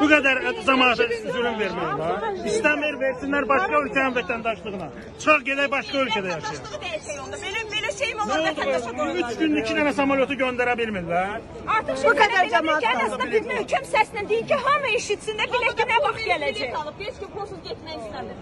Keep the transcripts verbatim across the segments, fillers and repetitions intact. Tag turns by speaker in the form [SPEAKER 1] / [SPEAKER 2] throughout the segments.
[SPEAKER 1] Bu kadar cemaata zulüm vermeyin ha. İstəmir versinler başka ülkenin vətəndaşlığına. Çıxaq gedək başka ülkede yaşayalım.
[SPEAKER 2] Belə şey mi olur vətəndaşa qoyulur?
[SPEAKER 1] Üç gün iki dənə samolotu göndərə bilmirlər.
[SPEAKER 2] Artıq bu qədər cemaat arasında bir möhkəm səslə deyin ki, hamı eşitsin də bilək ki, nə vaxt gələcək. Heç kim pulsuz getmək istəmir.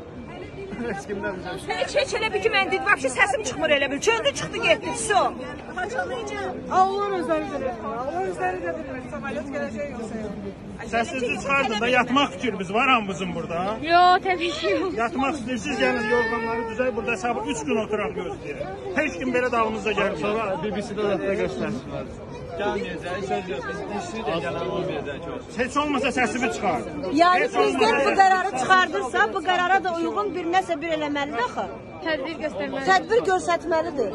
[SPEAKER 2] Heç heç elə bir ki, mən dedim, ki, səsim çıxmır elə bil. Çöndü çıxdı getdi, su.
[SPEAKER 3] Allah özləri də bilmir. Allah özləri də bilmir. Samolyot gələcək yoxsa yox.
[SPEAKER 1] Səsinizi çıxardın da yatmaq fikrimiz var hamımızın burada.
[SPEAKER 2] Yox, təbii ki yox.
[SPEAKER 1] Yatmaq istəyirsiniz, gəlin yorğanları düzək, burada hesabı üç gün oturaq gözləyək. Heç kim belə dalımızda gəlmir.
[SPEAKER 4] Sonra B B C-də də göstərsinlər. Gəlməyəcək, söz yox, biz işini də gələn olmayacaq.
[SPEAKER 1] Heç olmasa səsimi çıxar.
[SPEAKER 3] Yəni prezident bu qərarı çıxardırsa, bu qərara da uyğun bir nəsə bir eləməlidir axı.
[SPEAKER 2] Tədbir göstərməlidir.
[SPEAKER 3] Tədbir göstərməlidir.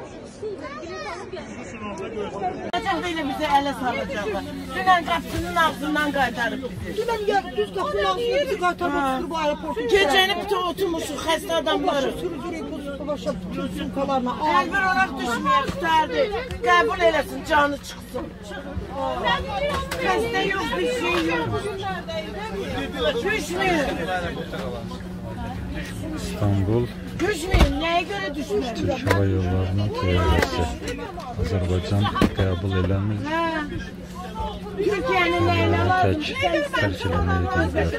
[SPEAKER 5] Necə belə bizə ələ salacaqlar. Dünən qapısının ağzından qaytarıb bizi.
[SPEAKER 3] Dünən düz qapının ağzına bizi qaytarıb bu aeroportu.
[SPEAKER 5] Gecəni bütün oturmuşuq xəstə adamları.
[SPEAKER 3] Sürücülük bu dolaşıb sumkalarına.
[SPEAKER 5] Əlbir olaraq düşməyə tutardı. Qəbul eləsin, canı çıxsın. Xəstə yox, bir şey yox. Düşmür.
[SPEAKER 6] İstanbul
[SPEAKER 5] Düşmeyin, nəyə görə düşmür?
[SPEAKER 6] Türk Hava Yollarının təyyarəsi Azərbaycan qəbul eləmir.
[SPEAKER 5] Türkiyənin nəyinə lazım?
[SPEAKER 6] Tək tərk eləməyi deyirlər.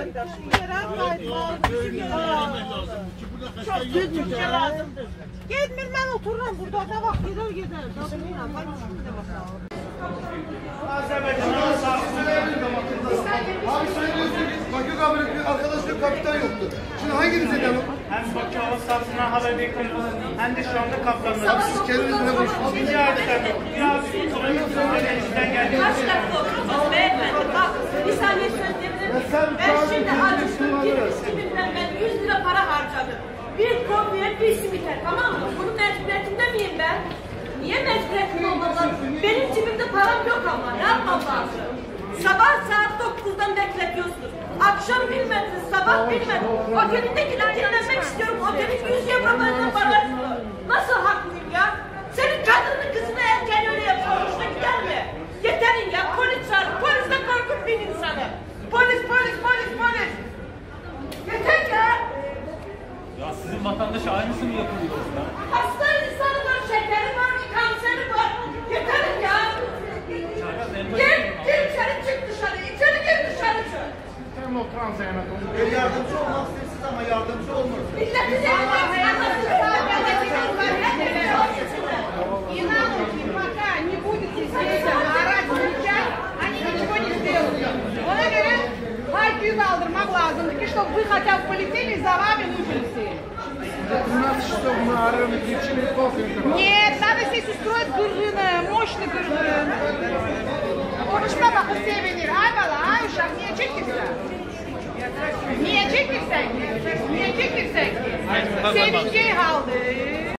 [SPEAKER 5] Çox Türkiyə lazımdır. Gedmir, mən otururam burada, da vaxt gedər gedər.
[SPEAKER 1] Azərbaycanın sahasında
[SPEAKER 7] Abi söylüyorsun, Bakü kabinetinin arkadaşlığı kapitan yoktu. Şimdi hanginiz edelim?
[SPEAKER 1] hem Bakü hava sahasından haber bekliyoruz, hem de şu anda kaplanlar.
[SPEAKER 7] Siz kendinizle konuştunuz.
[SPEAKER 1] Rica ederim. Ya elimizden geldiği
[SPEAKER 2] Kaç dakika oturacağız beyefendi? Bak, bir saniye söz diyebilirim. Ben şimdi acıktım, simitle ben yüz lira para harcadım. Bir kopiye bir simite, tamam mı? Bunun mecburiyetinde miyim ben? Niye mecburiyetim olmalı? Benim cebimde param yok ama, ne yapmam lazım? Sabah saat dokuzdan bekletiyorsunuz. Akşam bilmediniz, sabah bilmediniz. Otelindekiler dinlenmek istiyorum. Otelin yüz euro benden para istiyor. Nasıl haklıyım ya? Senin kadının kızına erken öyle yapıyor. Hoşuna gider mi? Yeterin ya, polis çağır. Polisle korkutmayın insanı. Polis, polis, polis, polis. Yeter ya.
[SPEAKER 4] Ya sizin vatandaş aynısını yapıyorsunuz ya.
[SPEAKER 2] Hasta insanı var, şekeri var, kanseri var. Yeterin ya. Gir, gir içeri, çık dışarı. İçeri gir, dışarı çık.
[SPEAKER 1] Hem o transayamet olur.
[SPEAKER 7] Yardımcı olmak istersiniz ama yardımcı olmaz.
[SPEAKER 2] Milletin evine
[SPEAKER 8] İnanın ki, пока не будете здесь орать, кричать, они ничего не сделают. Ona göre haykuyu kaldırmak lazımdı ki, чтобы вы хотя бы полетели, за вами мы полетели.
[SPEAKER 7] У нас что, мы орем и кричим, и кофе.
[SPEAKER 8] Нет, надо здесь устроить гыргын, mощный гыргын. Konuşma bak, Hüseyin Ay bala, ay uşak, niye çektin?